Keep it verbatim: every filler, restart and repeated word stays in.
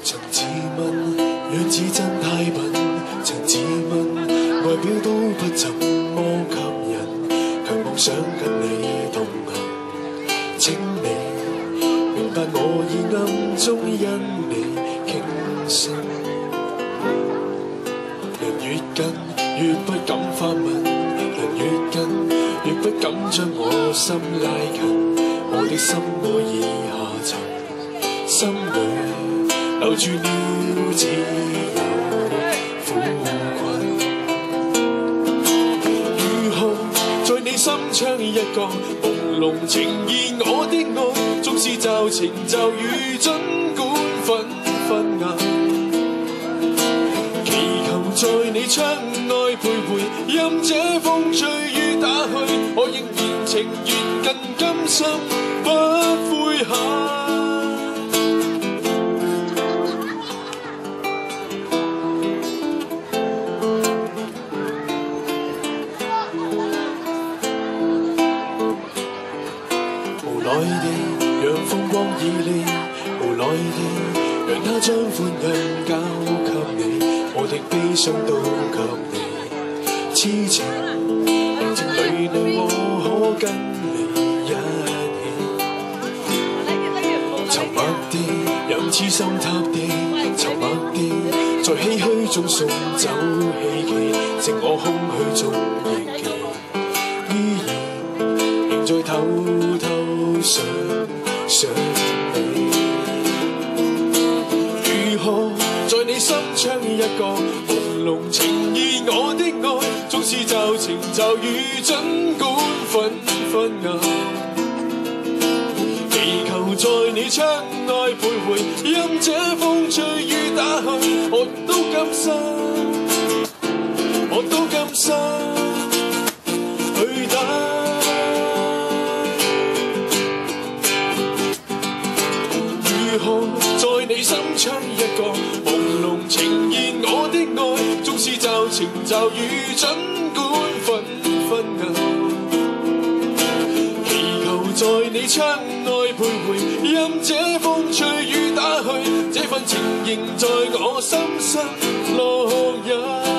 曾自問樣子真太笨，曾自問外表都不怎麼吸引，卻妄想跟你同行。請你明白我已暗中因你傾心，人越近越不敢發問，人越近越不敢將我心拉近，我的心愛已下沉，心裏留住了自由苦困。如何在你心窗一角朦朧情意，我的愛縱是驟晴驟雨，儘管紛紛壓，祈求在你窗外徘徊，任這風吹雨打去，我仍然情願更甘心不悔下。無奈地讓風光旖旎，無奈地讓它將歡欣交給你，我的悲傷都給你。痴情人情裏裏我可跟你一起，沉默地讓痴心塌地，沉默地在唏噓中送走希冀，剩我空虛中憶記，依然仍在偷偷想想你。如何在你心窗一角朦朧情意，我的愛縱是驟晴驟雨，儘管紛紛壓，祈求在你窗外徘徊，任這風吹雨打去，我都甘心，我都甘心去打。如何在你心窗一角朦朧情意，我的愛縱是驟晴驟雨，儘管紛紛壓，祈求在你窗外徘徊，任這風吹雨打去，這份情仍在我心上烙印。